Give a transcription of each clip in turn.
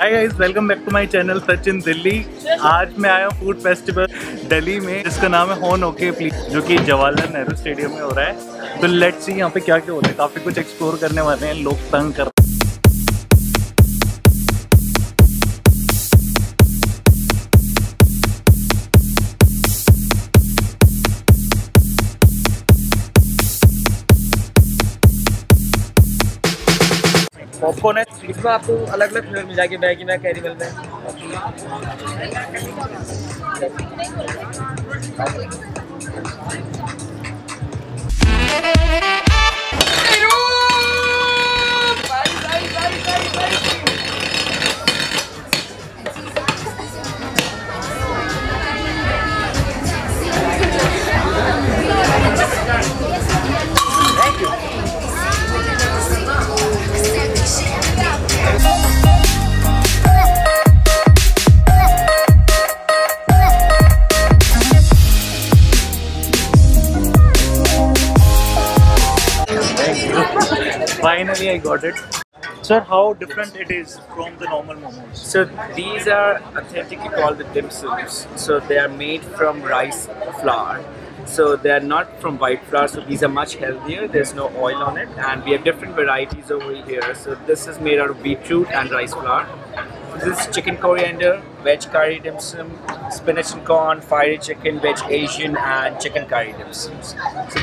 Hi guys, welcome back to my channel Sachin Delhi. आज मैं आया हूँ फूड फेस्टिवल दिल्ली में, जिसका नाम है होन ओके प्लीज, जो कि जवाहरलाल नेहरू स्टेडियम में हो रहा है। तो लेट्स सी यहाँ पे क्या क्या हो रहा है। काफ़ी कुछ एक्सप्लोर करने वाले हैं, लोग तंग कर। पॉपकॉर्न है, इसमें आपको अलग अलग फ्लेवर मिल जाएगी, मैगी में, कैरेमल में। Finally, I got it. Sir, how different it is from the normal momos? So these are authentically called the dim sums. So they are made from rice flour. So they are not from white flour. So these are much healthier. There's no oil on it, and we have different varieties over here. So this is made out of beetroot and rice flour. This is chicken coriander, veg curry dim sum, spinach and corn, fiery chicken, veg Asian, and chicken curry dim sums. So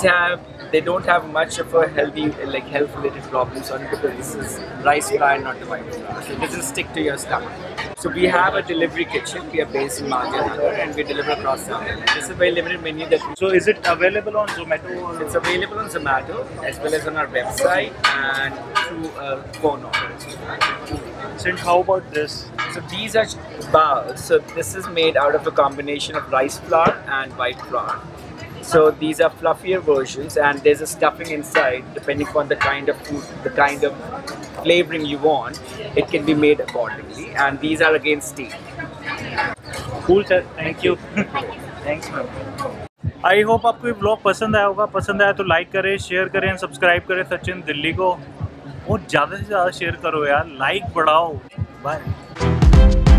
they don't have much of a health related problems on it, because this is rice flour, not the white flour. So it doesn't stick to your stomach. So we have a delivery kitchen. We are based in Mangalore, and we deliver across South India. This is a very limited menu that we. So is it available on Zomato? It's available on Zomato as well as on our website and through a phone order. And how about this? So these are balls. So this is made out of a combination of rice flour and white flour. So these are fluffier versions, and there's a stuffing inside. Depending on the kind of food, the kind of flavoring you want, it can be made accordingly. And these are again steamed. Cool sir, thank you. Thanks ma'am. I hope आपको ये blog पसंद आया होगा। पसंद आया तो like करें, share करें, सब्सक्राइब करें सचिन दिल्ली को। और ज़्यादा से ज़्यादा शेयर करो यार, लाइक बढ़ाओ। बाय।